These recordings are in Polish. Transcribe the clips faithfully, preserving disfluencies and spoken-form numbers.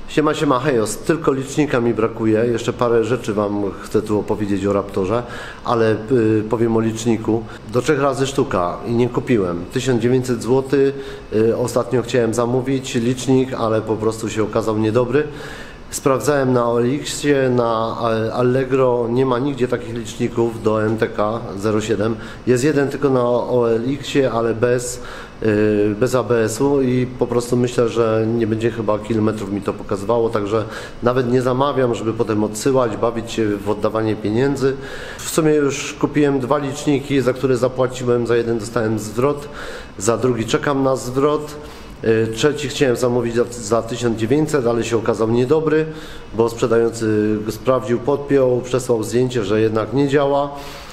Siema, siema, hejos, tylko licznika mi brakuje, jeszcze parę rzeczy Wam chcę tu opowiedzieć o Raptorze, ale y, powiem o liczniku. Do trzech razy sztuka i nie kupiłem. tysiąc dziewięćset złotych, y, ostatnio chciałem zamówić licznik, ale po prostu się okazał niedobry. Sprawdzałem na O L X-ie, na Allegro, nie ma nigdzie takich liczników do M T K zero siedem. Jest jeden tylko na O L X-ie, ale bez, yy, bez A B S-u i po prostu myślę, że nie będzie chyba kilometrów mi to pokazywało, także nawet nie zamawiam, żeby potem odsyłać, bawić się w oddawanie pieniędzy. W sumie już kupiłem dwa liczniki, za które zapłaciłem, za jeden dostałem zwrot, za drugi czekam na zwrot. Trzeci chciałem zamówić za tysiąc dziewięćset, ale się okazał niedobry, bo sprzedający go sprawdził, podpiął, przesłał zdjęcie, że jednak nie działa.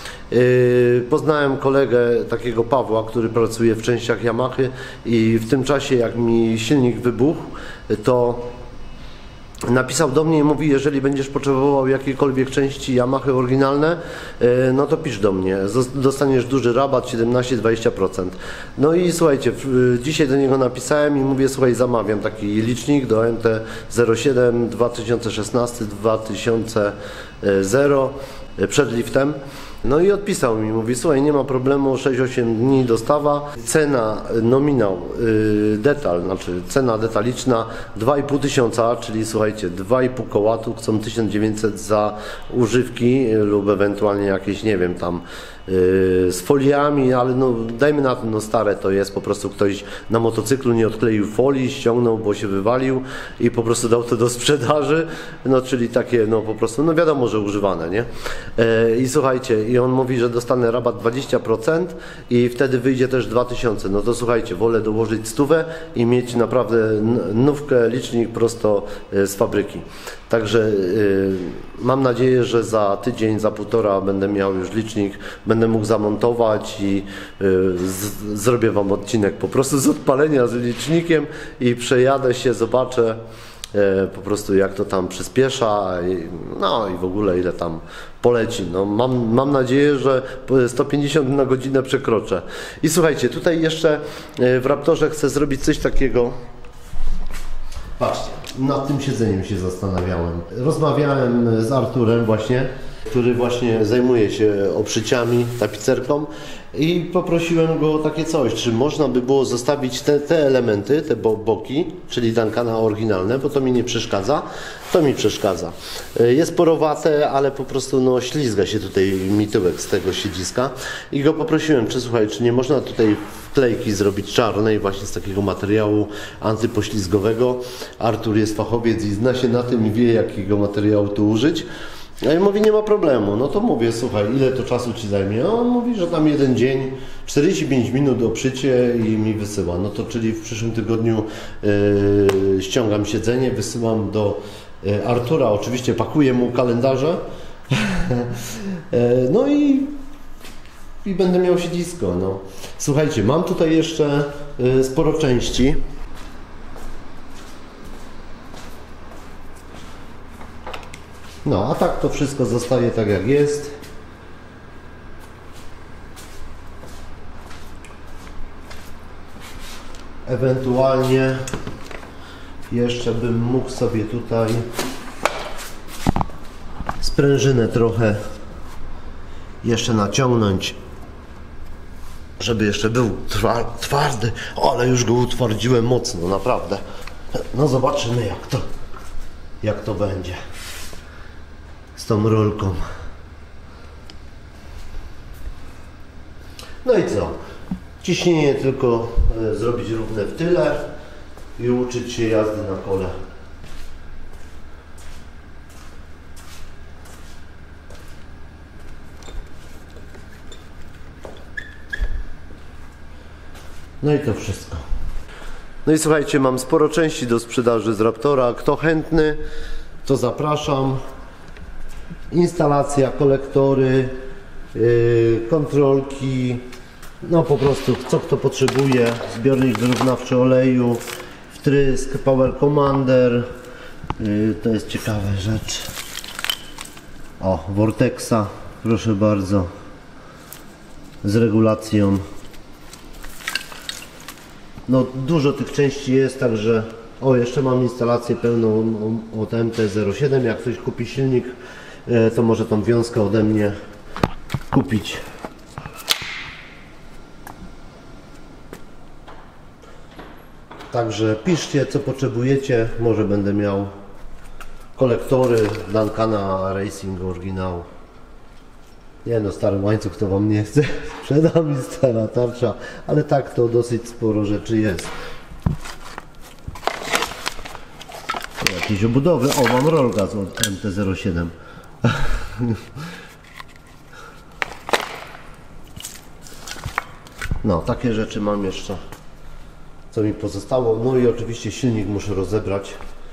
Poznałem kolegę takiego Pawła, który pracuje w częściach Yamahy i w tym czasie, jak mi silnik wybuchł, to napisał do mnie i mówi, jeżeli będziesz potrzebował jakiejkolwiek części Yamahy oryginalne, no to pisz do mnie, dostaniesz duży rabat siedemnaście do dwudziestu procent. No i słuchajcie, dzisiaj do niego napisałem i mówię, słuchaj, zamawiam taki licznik do M T zero siedem dwa tysiące szesnasty dwa tysiące przed liftem. No i odpisał mi, mówi, słuchaj, nie ma problemu, sześć osiem dni dostawa, cena nominał, yy, detal, znaczy cena detaliczna dwa i pół tysiąca, czyli słuchajcie, dwa i pół koła, tu chcą tysiąc dziewięćset za używki lub ewentualnie jakieś, nie wiem, tam yy, z foliami, ale no dajmy na to, no stare to jest, po prostu ktoś na motocyklu nie odkleił folii, ściągnął, bo się wywalił i po prostu dał to do sprzedaży, no czyli takie, no po prostu, no wiadomo, że używane, nie? Yy, I słuchajcie, i on mówi, że dostanę rabat dwadzieścia procent i wtedy wyjdzie też dwa tysiące. No to słuchajcie, wolę dołożyć stówę i mieć naprawdę nówkę, licznik prosto z fabryki. Także yy, mam nadzieję, że za tydzień, za półtora będę miał już licznik, będę mógł zamontować i yy, z, zrobię Wam odcinek po prostu z odpalenia z licznikiem i przejadę się, zobaczę po prostu jak to tam przyspiesza, no i w ogóle ile tam poleci. No, mam, mam nadzieję, że sto pięćdziesiąt na godzinę przekroczę. I słuchajcie, tutaj jeszcze w Raptorze chcę zrobić coś takiego. Patrzcie, nad tym siedzeniem się zastanawiałem. Rozmawiałem z Arturem właśnie, który właśnie zajmuje się obszyciami, tapicerką i poprosiłem go o takie coś, czy można by było zostawić te, te elementy, te bo, boki, czyli Duncana oryginalne, bo to mi nie przeszkadza, to mi przeszkadza. Jest porowate, ale po prostu no, ślizga się tutaj mi tyłek z tego siedziska i go poprosiłem, czy słuchaj, czy nie można tutaj wklejki zrobić czarnej właśnie z takiego materiału antypoślizgowego. Artur jest fachowiec i zna się na tym i wie, jakiego materiału tu użyć. A ja mówię, nie ma problemu, no to mówię, słuchaj, ile to czasu Ci zajmie? A on mówi, że tam jeden dzień, czterdzieści pięć minut obszycie i mi wysyła. No to czyli w przyszłym tygodniu yy, ściągam siedzenie, wysyłam do yy, Artura, oczywiście pakuję mu kalendarze, yy, no i, i będę miał siedzisko. No. Słuchajcie, mam tutaj jeszcze yy, sporo części. No, a tak to wszystko zostaje tak jak jest. Ewentualnie jeszcze bym mógł sobie tutaj sprężynę trochę jeszcze naciągnąć, żeby jeszcze był twardy, ale już go utwardziłem mocno, naprawdę. No zobaczymy jak to, jak to będzie z tą rolką. No i co? Ciśnienie tylko e, zrobić równe w tyle i uczyć się jazdy na kole. No i to wszystko. No i słuchajcie, mam sporo części do sprzedaży z Raptora. Kto chętny, to zapraszam. Instalacja, kolektory, yy, kontrolki, no po prostu co kto potrzebuje, zbiornik wyrównawczy oleju, wtrysk, Power Commander, yy, to jest ciekawa rzecz. O, Vortexa, proszę bardzo, z regulacją. No dużo tych części jest, także O, jeszcze mam instalację pełną od M T zero siedem. Jak ktoś kupi silnik, to może tą wiązkę ode mnie kupić. Także piszcie, co potrzebujecie. Może będę miał kolektory Duncana Racing oryginał. Nie no, stary łańcuch to wam nie chcę. Sprzedam mi stara tarcza, ale tak to dosyć sporo rzeczy jest. Jakieś obudowy. O, mam rollgas od M T zero siedem. No, takie rzeczy mam jeszcze, co mi pozostało. No i oczywiście silnik muszę rozebrać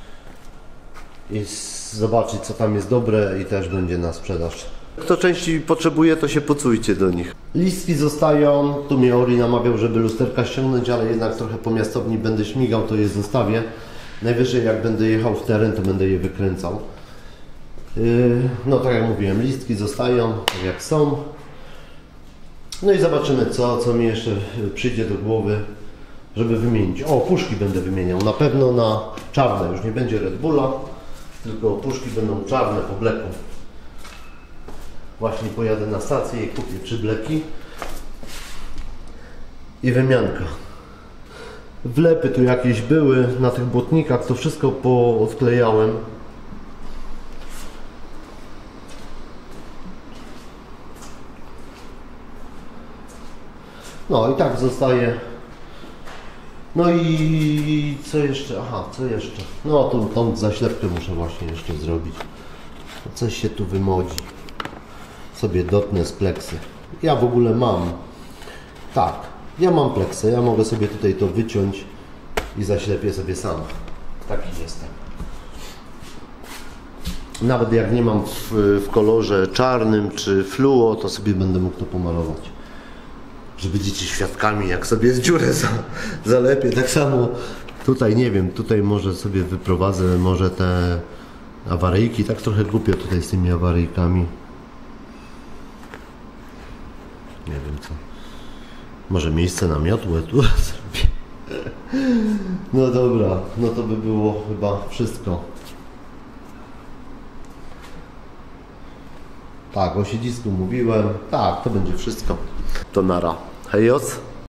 i zobaczyć, co tam jest dobre i też będzie na sprzedaż. Kto części potrzebuje, to się pocujcie do nich. Listki zostają. Tu mnie Ori namawiał, żeby lusterka ściągnąć, ale jednak trochę po miastowni będę śmigał, to je zostawię. Najwyżej jak będę jechał w teren, to będę je wykręcał. Yy, no tak jak mówiłem, listki zostają tak jak są. No i zobaczymy, co, co mi jeszcze przyjdzie do głowy, żeby wymienić. O, puszki będę wymieniał. Na pewno na czarne. Już nie będzie Red Bulla, tylko puszki będą czarne po bleku. Właśnie pojadę na stację i kupię trzy bleki. I wymianka. Wlepy tu jakieś były na tych błotnikach, to wszystko poodklejałem. No i tak zostaje. No i co jeszcze? Aha, co jeszcze? No tą, tą zaślepkę muszę właśnie jeszcze zrobić. Coś się tu wymodzi. Sobie dotnę z pleksy. Ja w ogóle mam. Tak, ja mam pleksę. Ja mogę sobie tutaj to wyciąć i zaślepię sobie sam. Taki jestem. Nawet jak nie mam w, w kolorze czarnym czy fluo, to sobie będę mógł to pomalować. Że będziecie świadkami, jak sobie z dziurę za, zalepię. Tak samo tutaj, nie wiem, tutaj może sobie wyprowadzę może te awaryjki. Tak trochę głupio tutaj z tymi awaryjkami. Nie wiem co. Może miejsce na miotłę tu zrobię. No dobra, no to by było chyba wszystko. Tak, o siedzisku mówiłem. Tak, to będzie wszystko. To nara. Hejos.